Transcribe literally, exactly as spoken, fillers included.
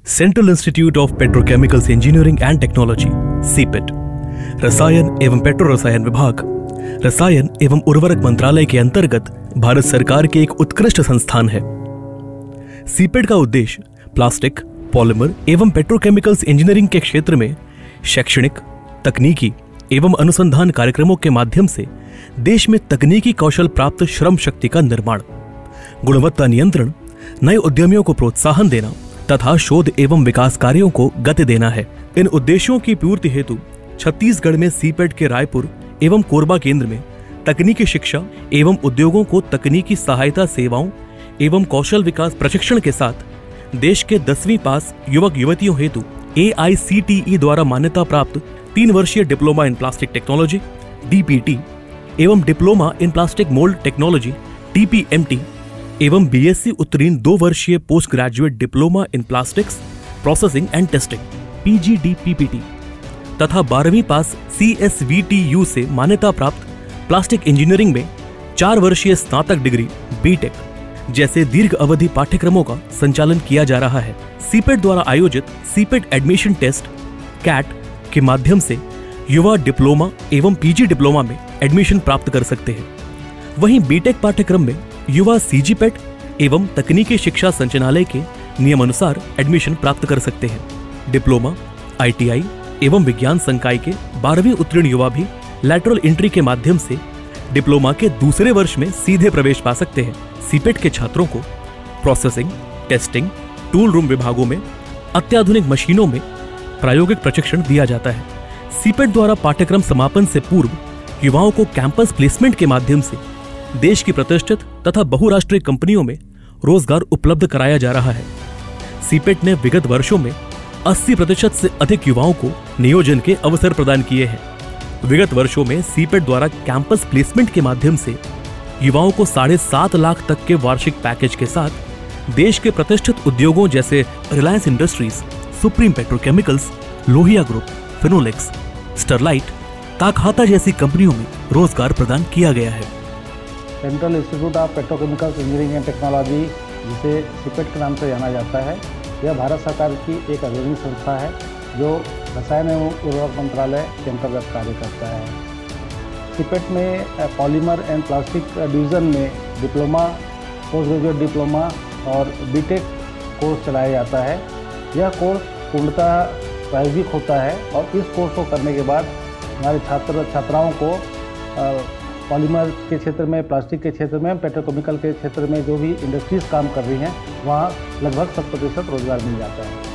Central institute of petrochemicals engineering and technology CIPET, रसायन एवं petro रसायन विभाग, रसायन एवं उर्वरक मंत्रालय के अंतर्गत भारत सरकार के एक उत्कृष्ट संस्थान है। सीपेट का उद्देश्य प्लास्टिक, पॉलीमर एवं पेट्रोकेमिकल्स इंजीनियरिंग के क्षेत्र में शैक्षणिक, तकनीकी एवं अनुसंधान कार्यक्रमों के माध्यम से देश में तकनीकी कौशल प्राप्त श्रम शक्ति का निर्माण, गुणवत्ता नियंत्रण, नए उद्यमियों को प्रोत्साहन देना तथा शोध एवं विकास कार्यों को गति देना है। इन उद्देश्यों की पूर्ति हेतु छत्तीसगढ़ में सीपेट के रायपुर एवं कोरबा केंद्र में तकनीकी शिक्षा एवं उद्योगों को तकनीकी सहायता सेवाओं एवं कौशल विकास प्रशिक्षण के साथ देश के दसवीं पास युवक युवतियों हेतु ए आई सी टी ई द्वारा मान्यता प्राप्त तीन वर्षीय diploma in plastic technology D P T एवं diploma in plastic mould technology T P M T एवं बी एस सी उत्तीर्ण दो वर्षीय post graduate diploma in plastics processing and testing P G D P P T तथा बारहवीं pass C S V T U से मान्यता प्राप्त plastic engineering में चार वर्षीय स्नातक डिग्री बी टेक जैसे दीर्घ अवधि पाठ्यक्रमों का संचालन किया जा रहा है। सीपेट द्वारा आयोजित सीपेट एडमिशन टेस्ट कैट के माध्यम से युवा डिप्लोमा एवं पी जी डिप्लोमा में एडमिशन प्राप्त कर सकते हैं। वहीं बीटेक पाठ्यक्रम में युवा सी जी पेट एवं तकनीकी शिक्षा संचालनालय के नियमानुसार एडमिशन प्राप्त कर सकते हैं। डिप्लोमा, आई टी आई एवं विज्ञान संकाय के बारहवीं उत्तीर्ण युवा भी लैटरल एंट्री के माध्यम से डिप्लोमा के दूसरे वर्ष में सीधे प्रवेश पा सकते हैं। सीपेट के छात्रों को प्रोसेसिंग, टेस्टिंग, टूल रूम विभागों में अत्याधुनिक मशीनों में प्रायोगिक प्रशिक्षण दिया जाता है। सीपेट द्वारा पाठ्यक्रम समापन से पूर्व युवाओं को कैंपस प्लेसमेंट के माध्यम से देश की प्रतिष्ठित तथा बहुराष्ट्रीय कंपनियों में रोजगार उपलब्ध कराया जा रहा है। सीपेट ने विगत वर्षों में अस्सी प्रतिशत से अधिक युवाओं को नियोजन के अवसर प्रदान किए हैं। विगत वर्षों में सीपेट द्वारा कैंपस प्लेसमेंट के माध्यम से युवाओं को साढ़े सात लाख तक के वार्षिक पैकेज के साथ देश के प्रतिष्ठित उद्योगों जैसे Reliance Industries, Supreme Petrochemicals, Lohia group, Finolex, Sterlite, Takahata जैसी कंपनियों में रोजगार प्रदान किया गया है। Central institute of petrochemicals engineering and technology, जिसे सीपेट के नाम से जाना जाता है, यह भारत सरकार की एक अग्रणी संस्था है जो रसायन एवं उर्वरक मंत्रालय के अंतर्गत कार्य करता है। सीपेट में पॉलीमर एंड प्लास्टिक डिवीज़न में डिप्लोमा, पोस्ट ग्रेजुएट डिप्लोमा और बीटेक कोर्स चलाया जाता है। यह कोर्स पूर्णतः प्रायोगिक होता है और इस कोर्स को करने के बाद हमारे छात्र छात्राओं को पॉलीमर के क्षेत्र में, प्लास्टिक के क्षेत्र में, पेट्रोकेमिकल के क्षेत्र में जो भी इंडस्ट्रीज काम कर रही हैं वहाँ लगभग शत प्रतिशत रोजगार मिल जाता है।